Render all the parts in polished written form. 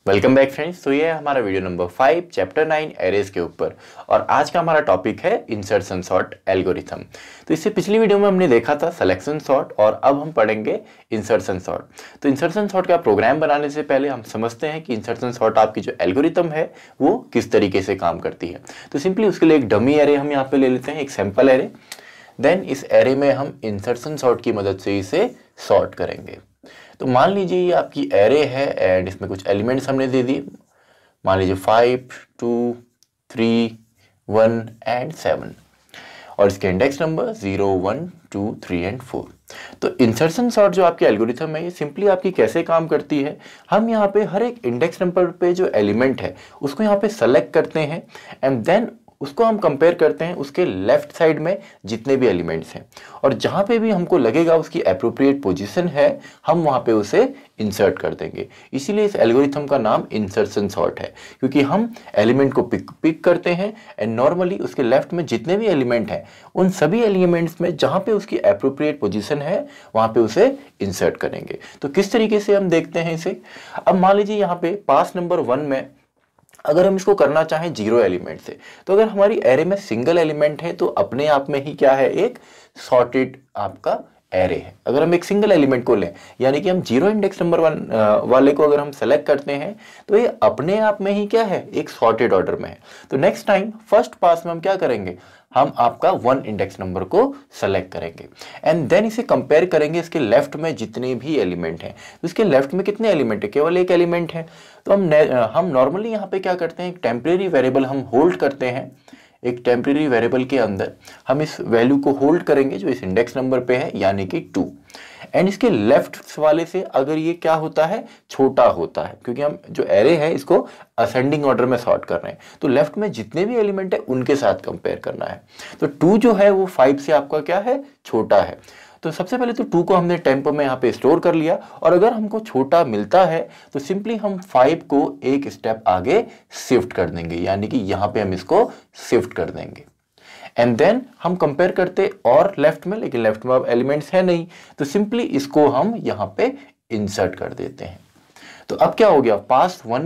Welcome back friends. तो ये है हमारा वीडियो नंबर 5 चैप्टर 9 एरेज के ऊपर और आज का हमारा टॉपिक है इंसर्शन सॉर्ट एल्गोरिथम। तो इससे पिछली वीडियो में हमने देखा था सिलेक्शन सॉर्ट और अब हम पढ़ेंगे इंसर्शन सॉर्ट। तो इंसर्शन सॉर्ट का प्रोग्राम बनाने से पहले हम समझते हैं कि इंसर्शन सॉर्ट आपकी जो एल्गोरिथम है वो किस तरीके से काम करती है। तो सिंपली उसके लिए एक डमी एरे हम यहाँ पे ले लेते हैं, एक सैंपल एरे। देन इस एरे में हम इंसर्शन सॉर्ट की मदद से इसे सॉर्ट करेंगे। तो मान लीजिए ये आपकी एरे है एंड इसमें कुछ एलिमेंट्स हमने दे दिए। मान लीजिए 5, 2, 3, 1 एंड 7 और इसके इंडेक्स नंबर 0, 1, 2, 3 एंड 4। तो इंसर्शन सॉर्ट जो आपकी एल्गोरिथम है ये सिंपली आपकी कैसे काम करती है, हम यहाँ पे हर एक इंडेक्स नंबर पे जो एलिमेंट है उसको यहाँ पे सेलेक्ट करते हैं एंड देन उसको हम कंपेयर करते हैं उसके लेफ्ट साइड में जितने भी एलिमेंट्स हैं और जहां पे भी हमको लगेगा उसकी एप्रोप्रिएट पोजीशन है हम वहां पे उसे इंसर्ट कर देंगे। इसीलिए इस एल्गोरिथम का नाम इंसर्शन सॉर्ट है, क्योंकि हम एलिमेंट को पिक करते हैं एंड नॉर्मली उसके लेफ्ट में जितने भी एलिमेंट हैं उन सभी एलिमेंट्स में जहां पे उसकी एप्रोप्रिएट पोजीशन है वहां पे उसे इंसर्ट करेंगे। तो किस तरीके से हम देखते हैं इसे। अब मान लीजिए यहाँ पे पास नंबर 1 में अगर हम इसको करना चाहें 0 एलिमेंट से, तो अगर हमारी एरे में सिंगल एलिमेंट है तो अपने आप में ही क्या है, एक सॉर्टेड आपका एरे है। अगर हम एक सिंगल एलिमेंट को लें यानी कि हम 0 इंडेक्स नंबर 1 वाले को अगर हम सेलेक्ट करते हैं तो ये अपने आप में ही क्या है, एक सॉर्टेड ऑर्डर में है। तो नेक्स्ट टाइम फर्स्ट पास में हम क्या करेंगे, हम आपका 1 इंडेक्स नंबर को सेलेक्ट करेंगे एंड देन इसे कंपेयर करेंगे इसके लेफ्ट में जितने भी एलिमेंट हैं। तो इसके लेफ्ट में कितने एलिमेंट है, केवल एक एलिमेंट है। तो हम नॉर्मली यहाँ पे क्या करते हैं, एक टेम्परेरी वेरिएबल हम होल्ड करते हैं। एक टेम्परेरी वेरिएबल के अंदर हम इस वैल्यू को होल्ड करेंगे जो इस इंडेक्स नंबर पे है यानी कि 2 एंड इसके लेफ्ट वाले से अगर ये क्या होता है, छोटा होता है, क्योंकि हम जो एरे है इसको असेंडिंग ऑर्डर में सॉर्ट कर रहे हैं तो लेफ्ट में जितने भी एलिमेंट है उनके साथ कंपेयर करना है। तो 2 जो है वो 5 से आपका क्या है, छोटा है। तो सबसे पहले तो 2 को हमने टेम्प में यहाँ पे स्टोर कर लिया और अगर हमको छोटा मिलता है तो सिंपली हम 5 को एक स्टेप आगे शिफ्ट कर देंगे यानी कि यहाँ पे हम इसको शिफ्ट कर देंगे एंड देन हम कंपेयर करते और लेफ्ट में, लेकिन लेफ्ट में अब एलिमेंट्स है नहीं तो सिंपली इसको हम यहाँ पे इंसर्ट कर देते हैं। तो अब क्या हो गया, पास 1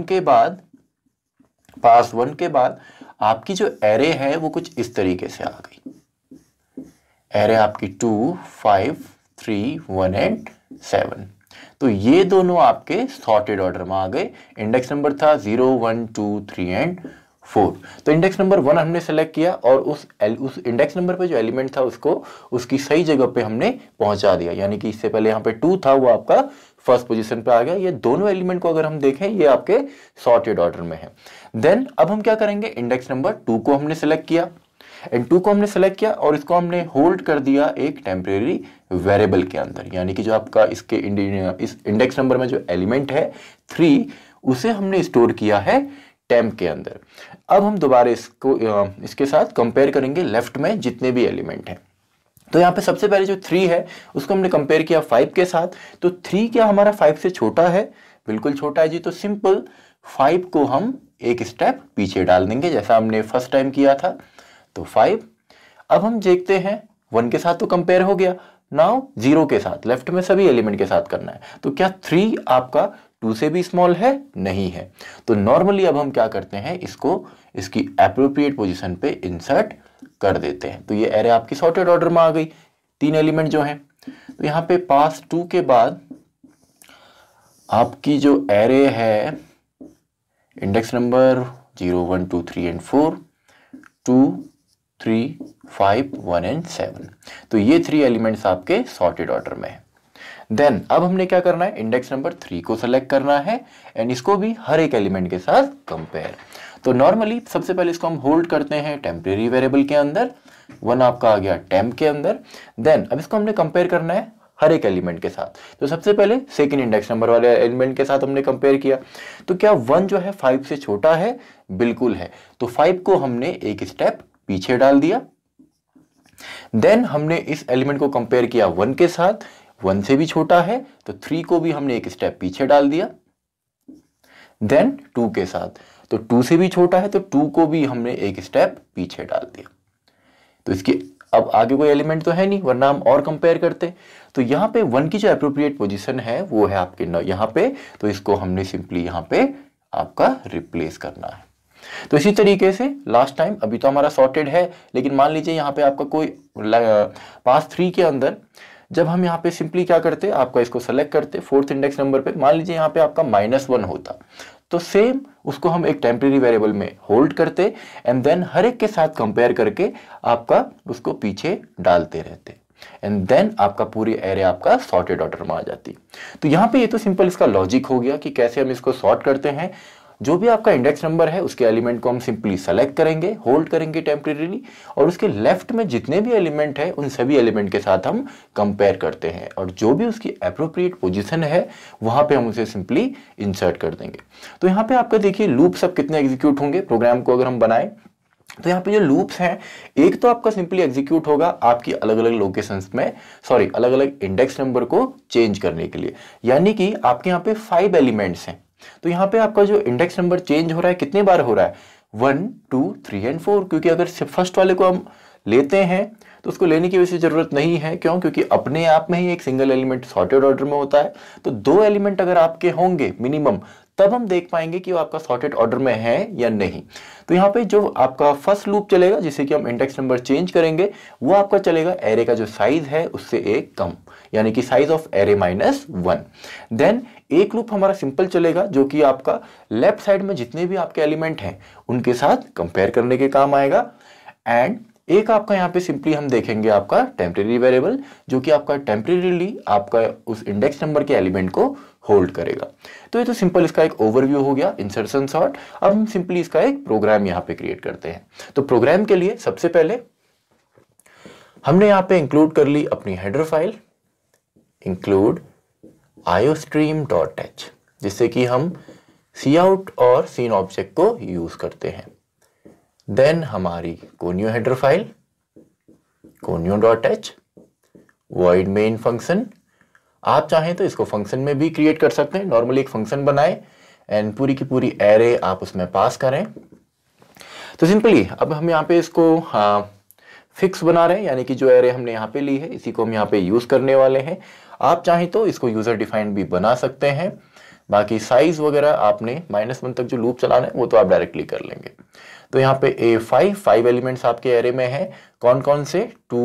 के बाद आपकी जो एरे है वो कुछ इस तरीके से आ गई। एरे आपकी 2, 5, 3, 1 एंड 7। तो ये दोनों आपके सॉर्टेड ऑर्डर में आ गए। इंडेक्स नंबर था 0, 1, 2, 3 एंड 4। तो इंडेक्स नंबर 1 हमने सेलेक्ट किया और उस इंडेक्स नंबर पे जो एलिमेंट था उसको उसकी सही जगह पे हमने पहुंचा दिया, यानी कि इससे पहले यहाँ पे 2 था वो आपका फर्स्ट पोजीशन पे आ गया। ये दोनों एलिमेंट को अगर हम देखें ये आपके सॉर्टेड ऑर्डर में है। देन अब हम क्या करेंगे, इंडेक्स नंबर 2 को हमने सेलेक्ट किया एंड 2 को हमने सेलेक्ट किया और इसको हमने होल्ड कर दिया एक टेम्परेरी वेरिएबल के अंदर, यानी कि जो आपका इसके इस इंडेक्स नंबर में जो एलिमेंट है 3 उसे हमने स्टोर किया है टेम्प के अंदर। अब हम दोबारा इसको इसके साथ कंपेयर करेंगे लेफ्ट में जितने भी एलिमेंट हैं। तो यहाँ पे सबसे पहले जो 3 है उसको हमने कंपेयर किया 5 के साथ। तो 3 क्या हमारा 5 से छोटा है, बिल्कुल छोटा है जी। तो सिंपल 5 को हम एक स्टेप पीछे डाल देंगे जैसा हमने फर्स्ट टाइम किया था। तो 5। अब हम देखते हैं 1 के साथ तो कंपेयर हो गया, नाउ 0 के साथ, लेफ्ट में सभी एलिमेंट के साथ करना है। तो क्या 3 आपका 2 से भी स्मॉल है, नहीं है। तो नॉर्मली अब हम क्या करते हैं, इसको इसकी एप्रोप्रिएट पोजीशन पे इंसर्ट कर देते हैं। तो ये एरे आपकी सॉर्टेड ऑर्डर में आ गई, 3 एलिमेंट जो हैं। तो यहाँ पे पास 2 के बाद आपकी जो एरे है इंडेक्स नंबर 0, 1, 2, 3 एंड 4, 2, 3, 5, 1 एंड 7। तो ये 3 एलिमेंट्स आपके सॉर्टेड ऑर्डर में है। देन अब हमने क्या करना है, इंडेक्स नंबर 3 को सेलेक्ट करना है एंड इसको भी हर एक एलिमेंट के साथ कंपेयर। तो नॉर्मली सबसे पहले इसको हम होल्ड करते हैं टेम्परेरी वेरिएबल के अंदर, 1 आपका आ गया टेम्प के अंदर। देन अब इसको हमने कंपेयर करना है हर एक एलिमेंट के साथ। तो सबसे पहले सेकंड इंडेक्स नंबर वाले एलिमेंट के साथ हमने कंपेयर किया। तो क्या 1 जो है 5 से छोटा है, बिल्कुल है। तो 5 को हमने एक स्टेप पीछे डाल दिया। देन हमने इस एलिमेंट को कंपेयर किया 1 के साथ, 1 से भी छोटा है तो 3 को भी हमने एक स्टेप पीछे डाल दिया। देन 2 के साथ, तो 2 से भी छोटा है तो 2 को भी हमने एक स्टेप पीछे डाल दिया। तो इसकी अब आगे कोई एलिमेंट तो है नहीं, वरना हम और कंपेयर करते। तो यहाँ पे 1 की जो एप्रोप्रिएट पोजीशन है वो है आपके यहाँ पे, तो इसको हमने सिंपली यहाँ पे आपका रिप्लेस करना है। तो इसी तरीके से लास्ट टाइम, अभी तो हमारा सॉर्टेड है, लेकिन मान लीजिए यहाँ पे आपका कोई पास 3 के अंदर जब हम यहाँ पे सिंपली क्या करते, आपका इसको सेलेक्ट करते 4th इंडेक्स नंबर पे, मान लीजिए यहाँ पे आपका -1 होता, तो सेम उसको हम एक टेम्परेरी वेरिएबल में होल्ड करते एंड देन हर एक के साथ कंपेयर करके आपका उसको पीछे डालते रहते एंड देन आपका पूरी एरे आपका सॉर्टेड ऑर्डर में आ जाती। तो यहाँ पे ये तो सिंपल इसका लॉजिक हो गया कि कैसे हम इसको सॉर्ट करते हैं। जो भी आपका इंडेक्स नंबर है उसके एलिमेंट को हम सिंपली सेलेक्ट करेंगे, होल्ड करेंगे टेम्परेरीली, और उसके लेफ्ट में जितने भी एलिमेंट है उन सभी एलिमेंट के साथ हम कंपेयर करते हैं और जो भी उसकी एप्रोप्रिएट पोजीशन है वहां पे हम उसे सिंपली इंसर्ट कर देंगे। तो यहाँ पे आपका देखिए लूप सब कितने एग्जीक्यूट होंगे प्रोग्राम को अगर हम बनाएं, तो यहाँ पे जो लूप्स हैं, एक तो आपका सिंपली एग्जीक्यूट होगा आपकी अलग अलग लोकेशंस में, सॉरी अलग अलग इंडेक्स नंबर को चेंज करने के लिए, यानी कि आपके यहाँ पे 5 एलिमेंट्स हैं। तो यहाँ पे आपका जो इंडेक्स नंबर चेंज हो रहा है कितने बार हो रहा है, 1 2 3 एंड 4, क्योंकि अगर फर्स्ट वाले को हम लेते हैं तो उसको लेने की वैसे जरूरत नहीं है, क्यों, क्योंकि अपने आप में ही एक सिंगल एलिमेंट सॉर्टेड ऑर्डर में होता है। तो 2 एलिमेंट अगर आपके होंगे मिनिमम, तब हम देख पाएंगे कि वो आपका सॉर्टेड ऑर्डर में है या नहीं। तो यहाँ पे जो आपका फर्स्ट लूप चलेगा जिसे कि हम इंडेक्स नंबर चेंज करेंगे, वो आपका चलेगा एरे का जो साइज है उससे एक कम, यानी कि साइज ऑफ एरे -1। देन एक लूप हमारा सिंपल चलेगा जो कि आपका लेफ्ट साइड में जितने भी आपके एलिमेंट हैं उनके साथ कंपेयर करने के काम आएगा। एंड एक आपका यहाँ पे सिंपली हम देखेंगे आपका टेम्परेरी वेरिएबल जो कि आपका टेम्परेरीली आपका उस इंडेक्स नंबर के एलिमेंट को होल्ड करेगा। तो ये तो सिंपल इसका एक ओवरव्यू हो गया इंसर्शन सॉर्ट। अब हम सिंपली इसका एक प्रोग्राम यहाँ पे क्रिएट करते हैं। तो प्रोग्राम के लिए सबसे पहले हमने यहाँ पे इंक्लूड कर ली अपनी हेडर फाइल इंक्लूड iostream.h, जिससे कि हम cout और scene ऑब्जेक्ट को यूज करते हैं। देन हमारी conio header file conio.h void main function, आप चाहें तो इसको फंक्शन में भी क्रिएट कर सकते हैं, नॉर्मली एक फंक्शन बनाए एंड पूरी की पूरी एरे आप उसमें पास करें। तो सिंपली अब हम यहाँ पे इसको फिक्स बना रहे हैं, यानी कि जो एरे हमने यहाँ पे ली है इसी को हम यहाँ पे यूज करने वाले हैं। आप चाहें तो इसको यूजर डिफाइंड भी बना सकते हैं, बाकी साइज वगैरह आपने -1 तक जो लूप चलाना है वो तो आप डायरेक्टली कर लेंगे। तो यहाँ पे A5 एलिमेंट्स आपके एरे में है, कौन कौन से, 2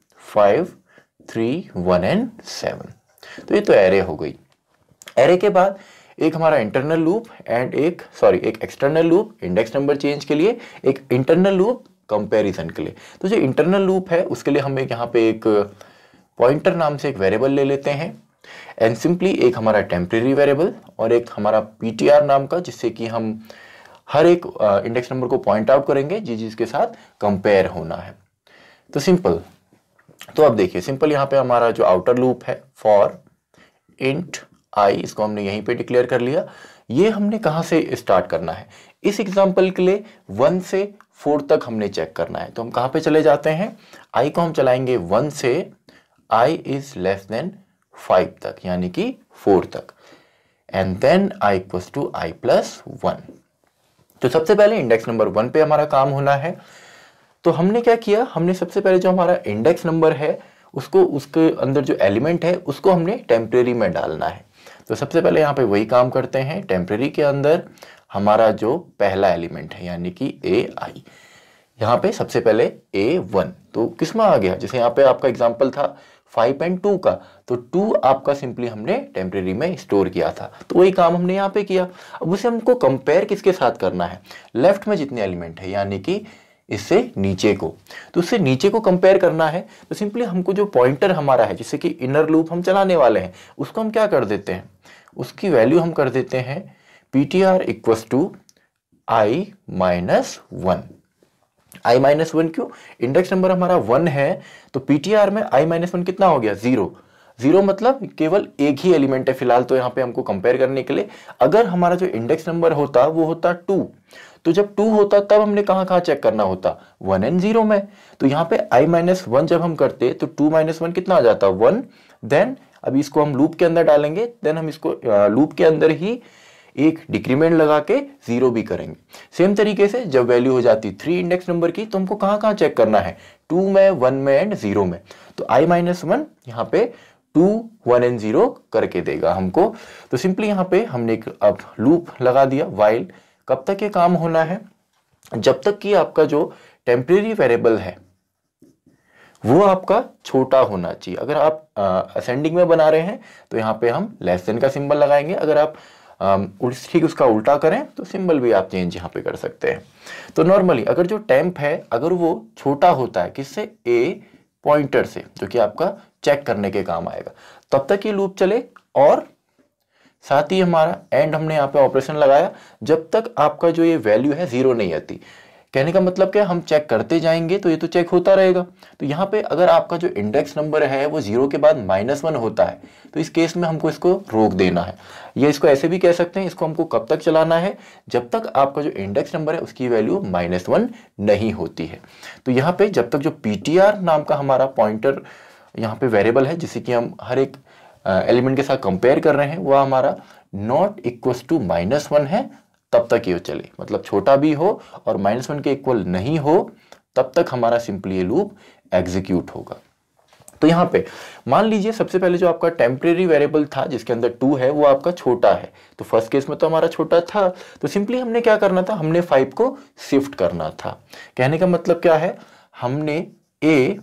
5 3 1 एंड 7। तो ये तो एरे हो गई। एरे के बाद एक हमारा इंटरनल लूप एंड एक external loop index number change के लिए, एक इंटरनल लूप कंपैरिजन के लिए। तो जो इंटरनल लूप है उसके लिए हम यहाँ पे एक पॉइंटर नाम से एक वेरिएबल ले लेते हैं एंड सिंपली एक हमारा टेम्परेरी वेरिएबल और एक हमारा ptr नाम का, जिससे कि हम हर एक इंडेक्स नंबर को पॉइंट आउट करेंगे जिसके साथ कंपेयर होना है। तो सिंपल, तो अब देखिए सिंपल यहाँ पे हमारा जो आउटर लूप है फॉर इंट i, इसको हमने यहीं पे डिक्लेयर कर लिया। ये हमने कहाँ से स्टार्ट करना है, इस एग्जांपल के लिए 1 से 4 तक हमने चेक करना है। तो हम कहाँ पे चले जाते हैं, i को हम चलाएंगे 1 से i इज लेस देन 5 तक, यानी कि 4 तक, and then i equals to i plus 1। तो सबसे पहले इंडेक्स नंबर 1 पे हमारा काम होना है। तो हमने क्या किया, हमने सबसे पहले जो हमारा इंडेक्स नंबर है उसको, उसके अंदर जो एलिमेंट है उसको हमने टेम्परेरी में डालना है। तो सबसे पहले यहाँ पे वही काम करते हैं। टेम्परेरी के अंदर हमारा जो पहला एलिमेंट है यानी कि ai, यहाँ पे सबसे पहले A1, तो किस में आ गया, जैसे यहाँ पे आपका एग्जांपल था 5 एंड 2 का, तो 2 आपका सिंपली हमने टेम्परेरी में स्टोर किया था, तो वही काम हमने यहाँ पे किया। अब उसे हमको कंपेयर किसके साथ करना है, लेफ्ट में जितने एलिमेंट है यानी कि इससे नीचे को, तो उससे नीचे को कंपेयर करना है। तो सिंपली हमको जो पॉइंटर हमारा है जिससे कि इनर लूप हम चलाने वाले हैं उसको हम क्या कर देते हैं, उसकी वैल्यू हम कर देते हैं ptr equals to i minus 1। i minus 1 क्यों, इंडेक्स नंबर हमारा 1 है तो ptr में i माइनस 1 कितना हो गया, 0 मतलब केवल एक ही एलिमेंट है फिलहाल, तो यहाँ पे हमको कंपेयर करने के लिए। अगर हमारा जो इंडेक्स नंबर होता वो होता 2, तो जब 2 होता तब हमने कहाँ चेक करना होता, 1 एंड 0 में। तो यहाँ पे i माइनस 1 जब हम करते तो 2 माइनस 1 कितना आ जाता, 1। देन अभी इसको हम लूप के अंदर डालेंगे, देन हम इसको लूप के अंदर ही एक डिक्रीमेंट लगा के 0 भी करेंगे। सेम तरीके से जब वैल्यू हो जाती 3 इंडेक्स नंबर की, तो हमको कहाँ चेक करना है, 2 में, 1 में एंड 0 में। तो i माइनस 1 यहाँ पे 2 1 एंड 0 करके देगा हमको। तो सिंपली यहाँ पे हमने एक अब लूप लगा दिया व्हाइल। कब तक ये काम होना है? जब तक कि आपका जो टेम्परेरी वेरिएबल है वो आपका छोटा होना चाहिए। अगर आप असेंडिंग में बना रहे हैं तो यहाँ पे हम लेस देन का सिंबल लगाएंगे। अगर आप ठीक उसका उल्टा करें तो सिंबल भी आप चेंज यहाँ पे कर सकते हैं। तो नॉर्मली अगर जो टेम्प है अगर वो छोटा होता है किससे? ए पॉइंटर से, जो कि आपका चेक करने के काम आएगा, तब तक ये लूप चले। और साथ ही हमारा एंड हमने यहाँ पे ऑपरेशन लगाया जब तक आपका जो ये वैल्यू है 0 नहीं आती। कहने का मतलब क्या, हम चेक करते जाएंगे तो ये तो चेक होता रहेगा। तो यहाँ पे अगर आपका जो इंडेक्स नंबर है वो 0 के बाद -1 होता है तो इस केस में हमको इसको रोक देना है। या इसको ऐसे भी कह सकते हैं, इसको हमको कब तक चलाना है? जब तक आपका जो इंडेक्स नंबर है उसकी वैल्यू -1 नहीं होती है। तो यहाँ पे जब तक जो पीटीआर नाम का हमारा पॉइंटर यहाँ पे वेरिएबल है जिसे कि हम हर एक एलिमेंट के साथ कंपेयर कर रहे हैं वो हमारा नॉट इक्वल टू -1 है, तब तक ये चले। मतलब छोटा भी हो और -1 के इक्वल नहीं हो तब तक हमारा सिंपली ये लूप एग्जीक्यूट होगा। तो यहाँ पे मान लीजिए सबसे पहले जो आपका टेम्परेरी वेरिएबल था जिसके अंदर 2 है वो आपका छोटा है। तो फर्स्ट केस में तो हमारा छोटा था, तो सिंपली हमने क्या करना था? हमने 5 को शिफ्ट करना था। कहने का मतलब क्या है? हमने ए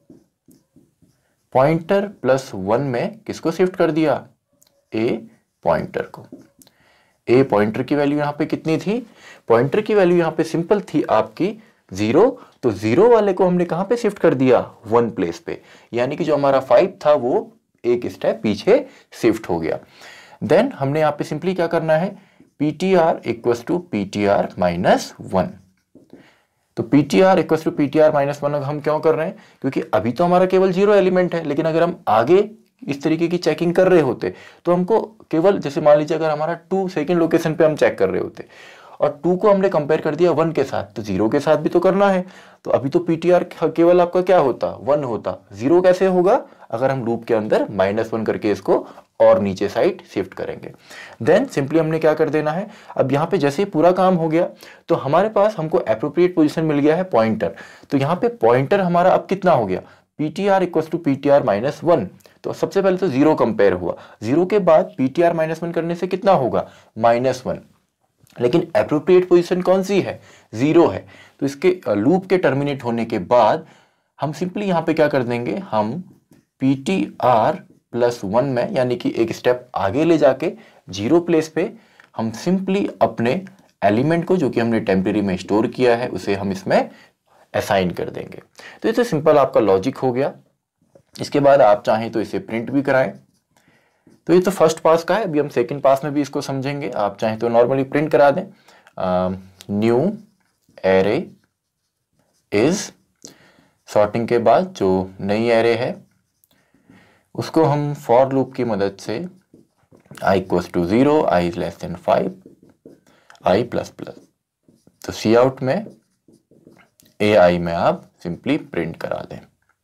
पॉइंटर +1 में किसको शिफ्ट कर दिया? ए पॉइंटर को। ए पॉइंटर की वैल्यू यहाँ पे कितनी थी? पॉइंटर की वैल्यू यहाँ पे सिंपल थी आपकी 0। तो 0 वाले को हमने कहाँ पे शिफ्ट कर दिया? 1 प्लेस पे। यानी कि जो हमारा 5 था वो एक स्टेप पीछे शिफ्ट हो गया। देन हमने यहाँ पे सिंपली क्या करना है? ptr equal to ptr -1। तो ptr इक्वल टू ptr -1 हम क्यों कर रहे हैं? क्योंकि अभी तो हमारा केवल 0 एलिमेंट है, लेकिन अगर हम आगे इस तरीके की चेकिंग कर रहे होते तो हमको केवल, जैसे मान लीजिए अगर हमारा 2 सेकंड लोकेशन पे हम चेक कर रहे होते और 2 को हमने कंपेयर कर दिया 1 के साथ, तो 0 के साथ भी तो करना है। तो अभी तो पीटीआर केवल आपका क्या होता? 1 होता। 0 कैसे होगा? अगर हम लूप के अंदर -1 करके इसको और नीचे साइड शिफ्ट करेंगे। देन सिंपली हमने क्या कर देना है? अब यहाँ पे जैसे ही पूरा काम हो गया तो हमारे पास हमको एप्रोप्रिएट पोजीशन मिल गया है पॉइंटर। तो यहाँ पे पॉइंटर हमारा अब कितना हो गया? ptr equal to ptr -1। तो सबसे पहले तो 0 कंपेयर हुआ, 0 के बाद ptr -1 करने से कितना होगा? -1। लेकिन एप्रोप्रिएट पोजीशन कौन सी है? 0 है। तो इसके लूप के टर्मिनेट होने के बाद हम सिंपली यहाँ पे क्या कर देंगे? हम ptr +1 में, यानी कि एक स्टेप आगे ले जाके 0 प्लेस पे हम सिंपली अपने एलिमेंट को जो कि हमने टेम्परेरी में स्टोर किया है उसे हम इसमें असाइन कर देंगे। तो ये तो सिंपल आपका लॉजिक हो गया। इसके बाद आप चाहें तो इसे प्रिंट भी कराएं। तो ये तो फर्स्ट पास का है, अभी हम सेकंड पास में भी इसको समझेंगे। आप चाहें तो नॉर्मली प्रिंट करा दें, न्यू एरे इज, सॉर्टिंग के बाद जो नई एरे है उसको हम फॉर लूप की मदद से i equals to 0, i is less than 5, i++। तो सी आउट में ai में आप सिंपली प्रिंट करा दें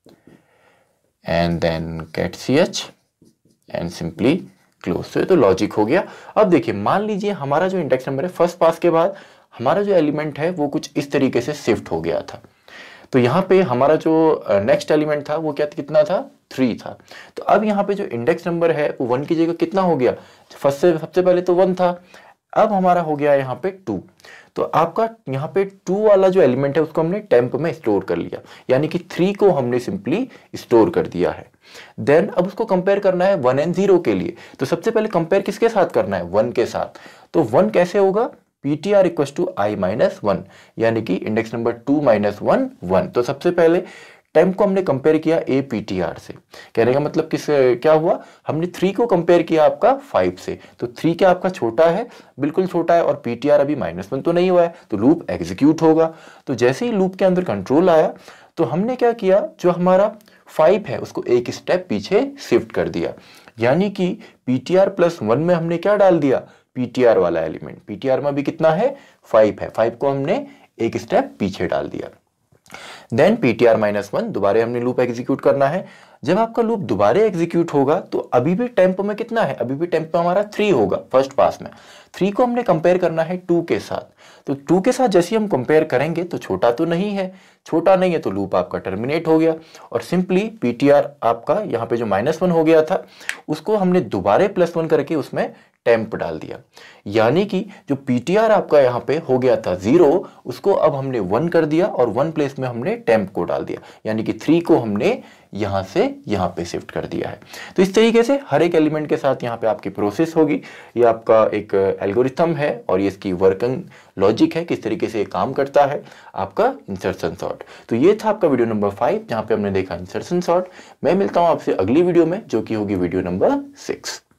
and then get ch and simply close. तो ये तो लॉजिक हो गया। अब देखिए, मान लीजिए हमारा जो इंडेक्स नंबर है फर्स्ट पास के बाद हमारा जो एलिमेंट है वो कुछ इस तरीके से शिफ्ट हो गया था। तो यहाँ पे हमारा जो नेक्स्ट एलिमेंट था वो क्या कितना था? 3 था। तो अब यहाँ पे जो इंडेक्स नंबर है वो 1 की जगह कितना हो गया? फर्स्ट से सबसे पहले तो 1 था, अब हमारा हो गया यहाँ पे 2। तो आपका यहाँ पे 2 वाला जो एलिमेंट है उसको हमने टेम्प में स्टोर कर लिया, यानी कि 3 को हमने सिंपली स्टोर कर दिया है। देन अब उसको कंपेयर करना है 1 एंड 0 के लिए। तो सबसे पहले कंपेयर किसके साथ करना है? 1 के साथ। तो 1 कैसे होगा? ptr इक्वल टू i-1, यानी कि इंडेक्स नंबर 2 - 1 1। तो सबसे पहले टेम्प को हमने कंपेयर किया a ptr से। कहने का मतलब किस क्या हुआ? हमने 3 को कंपेयर किया आपका 5 से। तो 3 क्या आपका छोटा है? बिल्कुल छोटा है। और ptr अभी -1 तो नहीं हुआ है, तो लूप एग्जीक्यूट होगा। तो जैसे ही लूप के अंदर कंट्रोल आया तो हमने क्या किया? जो हमारा 5 है उसको एक स्टेप पीछे शिफ्ट कर दिया, यानी कि ptr +1 में हमने क्या डाल दिया? ptr वाला एलिमेंट। ptr में भी कितना है? 5 है, 5 को हमने एक स्टेप पीछे डाल दिया। देन ptr -1 दोबारा हमने लूप एग्जीक्यूट करना है। जब आपका लूप दोबारा एग्जीक्यूट होगा तो अभी भी टेम्पो में कितना है, अभी भी टेम्पो हमारा 3 होगा फर्स्ट पास में। 3 को हमने कंपेयर करना है 2 के साथ, तो 2 के साथ जैसे हम कंपेयर करेंगे तो छोटा तो नहीं है, छोटा नहीं है तो लूप आपका टर्मिनेट हो गया और सिंपली ptr आपका यहाँ पे जो -1 हो गया था उसको हमने दोबारा +1 करके उसमें टेम्प डाल दिया, यानी कि जो ptr आपका यहाँ पे हो गया था 0 उसको अब हमने 1 कर दिया और 1 प्लेस में हमने टेम्प को डाल दिया, यानी कि 3 को हमने यहाँ से यहाँ पे शिफ्ट कर दिया है। तो इस तरीके से हर एक एलिमेंट के साथ यहाँ पे आपकी प्रोसेस होगी। ये आपका एक एल्गोरिथम है और ये इसकी वर्किंग लॉजिक है, किस तरीके से ये काम करता है आपका इंसर्शन सॉर्ट। तो ये था आपका वीडियो नंबर 5 जहाँ पे हमने देखा इंसर्शन सॉर्ट। मैं मिलता हूँ आपसे अगली वीडियो में जो कि होगी वीडियो नंबर 6।